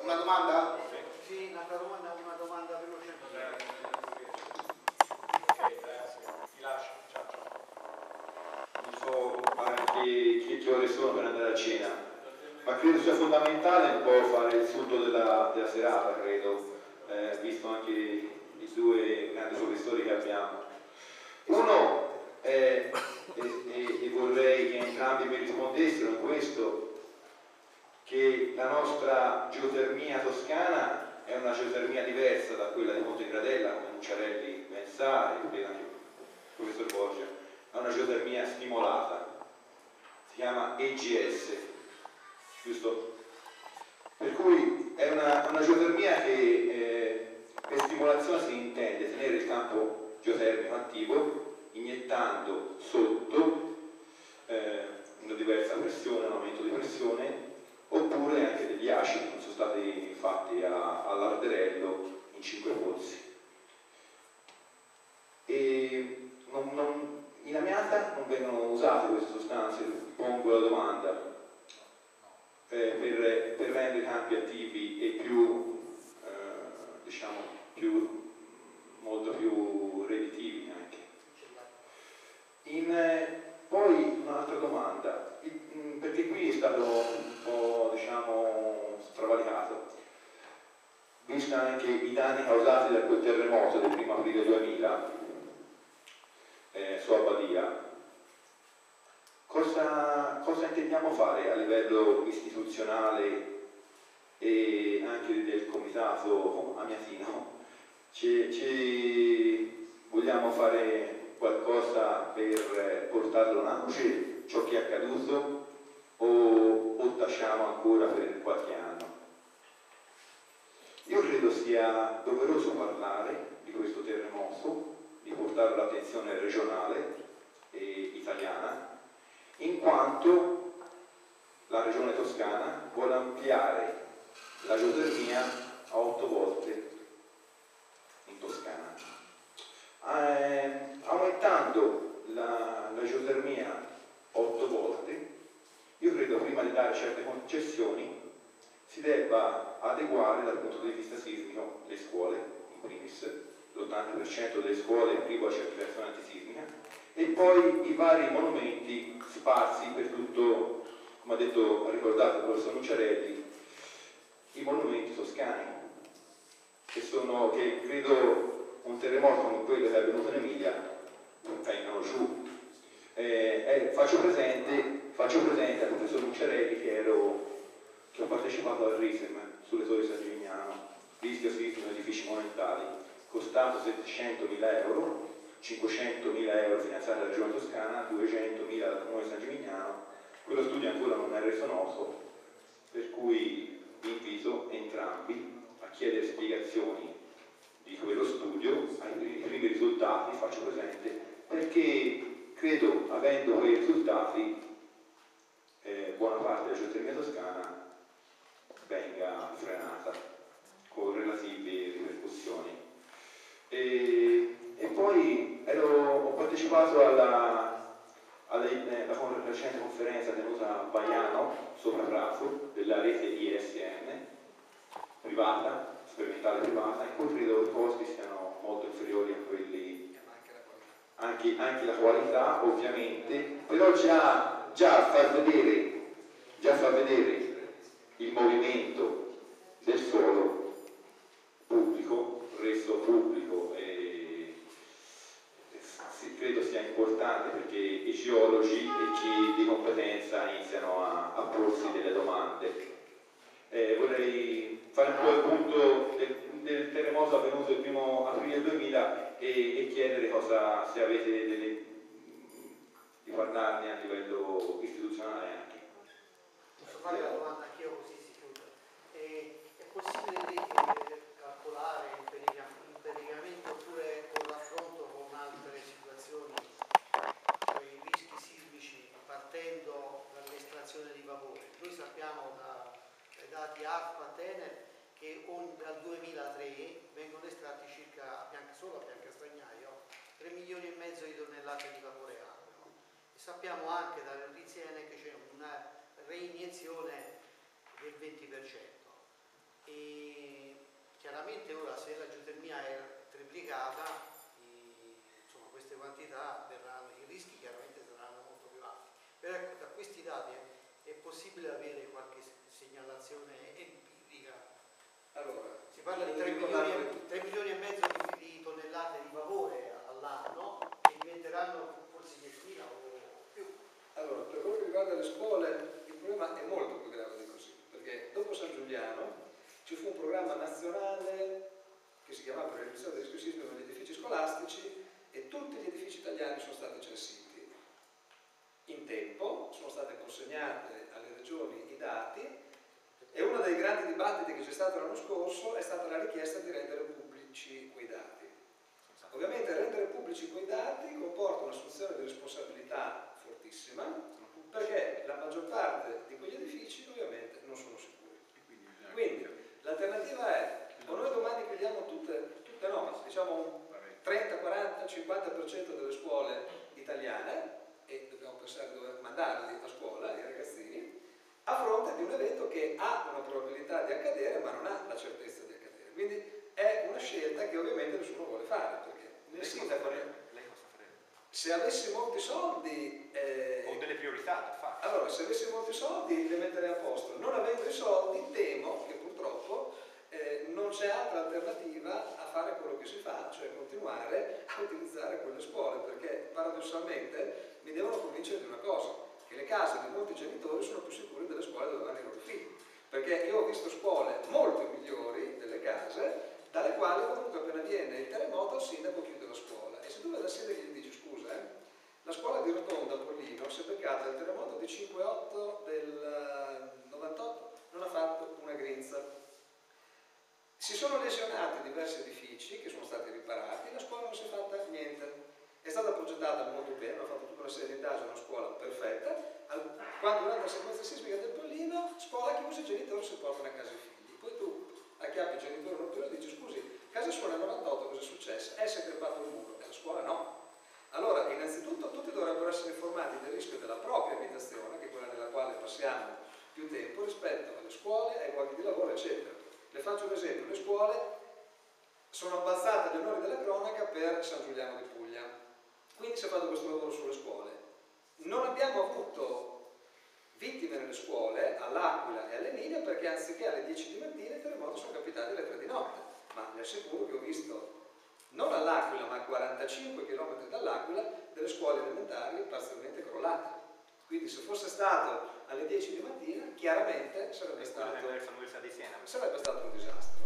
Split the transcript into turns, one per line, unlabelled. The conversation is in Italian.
Una domanda?
Sì, una domanda veloce.
Ti lascio, ciao. Non so anche che ore sono per andare a cena, ma credo sia fondamentale un po' fare il sunto della serata, credo, visto anche i due grandi professori che abbiamo. Uno, e vorrei che entrambi mi rispondessero in questo, che la nostra geotermia toscana è una geotermia diversa da quella di Monte Gradella, come Mucciarelli ben sa, e credo anche il professor Borgia, è una geotermia stimolata, si chiama EGS, giusto? Per cui è una geotermia che per stimolazione si intende tenere il campo geotermico attivo, iniettando sotto una diversa pressione, un aumento di pressione, oppure anche degli acidi che sono stati fatti all'Arderello in 5 pozzi. E in Amiata non vengono usate queste sostanze, pongo la domanda, per rendere i campi attivi e diciamo molto più reditivi anche. Poi un'altra domanda, perché qui è stato un po' travalicato, vista anche i danni causati da quel terremoto del 1° aprile 2000 su Abbadia. Cosa intendiamo fare a livello istituzionale e anche del comitato amiatino? Vogliamo fare qualcosa per portarlo alla luce ciò che è accaduto o tacciamo ancora per qualche anno? Io credo sia doveroso parlare di questo terremoto, di portare l'attenzione regionale e italiana, in quanto la regione toscana vuole ampliare la geotermia a 8 volte in Toscana. Aumentando la geotermia 8 volte, io credo prima di dare certe concessioni si debba adeguare dal punto di vista sismico le scuole, in primis, l'80% delle scuole privo a certificazione antisismica, e poi i vari monumenti sparsi per tutto, come ha ricordato il professor Mucciarelli, i monumenti toscani, che credo un terremoto come quello che è avvenuto in Emilia vengano giù. Faccio presente al professor Mucciarelli che ho partecipato al RISEM sulle Torri San Gimignano, rischio sismico edifici monumentali, costato 700.000 euro, 500.000 euro finanziati dalla Regione Toscana, 200.000 dal Comune di San Gimignano. Quello studio ancora non è reso noto, per cui vi invito entrambi a chiedere spiegazioni di quello studio, ai primi risultati, faccio presente, perché credo, avendo quei risultati, buona parte della geotermia toscana venga frenata con relative ripercussioni. E poi ho partecipato alla recente conferenza tenuta a Baiano, sopra Prato, della rete ISN privata, sperimentale privata, in cui credo i costi siano molto inferiori a quelli, anche la qualità ovviamente, però già far vedere il movimento del suolo pubblico, reso pubblico, credo sia importante, perché i geologi e chi di competenza iniziano a porsi delle domande. Vorrei fare un po' il punto del terremoto avvenuto il 1° aprile 2000 e chiedere se avete di parlarne a livello istituzionale anche.
Posso fare la domanda anch'io così si chiude? È possibile calcolare empiricamente oppure con raffronto con altre situazioni i rischi sismici partendo dall'estrazione di vapore? Noi sappiamo dai dati ARPA Tener che dal 2003 vengono estratti circa, solo a Biancastagnaio, 3,5 milioni di tonnellate di vapore acqueo. E sappiamo anche dalle notizie che c'è una reiniezione del 20%. e chiaramente ora se la geotermia è triplicata, insomma, queste quantità verranno, i rischi chiaramente saranno molto più alti. Però ecco, da questi dati è possibile avere qualche segnalazione empirica.
Allora,
Si parla di 3 milioni e mezzo di tonnellate di vapore all'anno, che diventeranno forse 10.000 o più.
allora, per quello che riguarda le scuole, il problema è molto più grave di così, perché dopo San Giuliano ci fu un programma nazionale che si chiamava per la riduzione del rischio sismico negli edifici scolastici e tutti gli edifici italiani sono stati censiti. In tempo sono state consegnate alle regioni i dati e uno dei grandi dibattiti che c'è stato l'anno scorso è stata la richiesta di rendere pubblici quei dati. Ovviamente rendere pubblici quei dati comporta un'assunzione di responsabilità fortissima, perché la maggior parte di quegli edifici ovviamente non sono sicuri. Quindi l'alternativa è, o noi domani chiudiamo tutte no, diciamo un 30, 40, 50% delle scuole italiane, e dobbiamo pensare dove mandarli a scuola, i ragazzini, a fronte di un evento che ha una probabilità di accadere ma non ha la certezza di accadere. Quindi è una scelta che ovviamente nessuno vuole fare, perché nel sindaco, se avessi molti soldi
o delle priorità da fare.
Allora, se avessi molti soldi le metterei a posto. Non avendo i soldi temo che purtroppo non c'è altra alternativa a fare quello che si fa, cioè continuare a utilizzare quelle scuole, perché paradossalmente mi devono convincere di una cosa, che le case di molti genitori sono più sicure delle scuole dove vanno i loro figli, perché io ho visto scuole molto migliori delle case, dalle quali comunque appena viene il terremoto il sindaco chiude la scuola, e se tu vai dal sindaco e gli dici scusa, la scuola di Rotonda a Pollino si è beccata il terremoto di 5-8 del 98, non ha fatto una grinza. Si sono lesionati diversi edifici che sono stati riparati, la scuola non si è fatta niente. È stata progettata molto bene, ha fatto tutta una serie di indagini, una scuola perfetta. Quando durante la sequenza sismica del Pollino, scuola chiusa, i genitori si portano a casa i figli. Poi tu acchiappi il genitore rompiolo e dici scusi, casa sua nel 98 cosa è successo? Si è crepato il muro, e la scuola no. Allora, innanzitutto tutti dovrebbero essere informati del rischio della propria abitazione, che è quella nella quale passiamo più tempo, rispetto alle scuole, ai luoghi di lavoro, eccetera. Le faccio un esempio, le scuole sono abbassate agli onori della cronaca per San Giuliano di Puglia, quindi si è fatto questo lavoro sulle scuole. Non abbiamo avuto vittime nelle scuole, all'Aquila e all'Emilia, perché anziché alle 10 di mattina i terremoti sono capitati alle 3 di notte, ma vi assicuro che ho visto, non all'Aquila ma a 45 km dall'Aquila, delle scuole elementari parzialmente crollate. Quindi se fosse stato alle 10 di mattina, chiaramente sarebbe stato un disastro.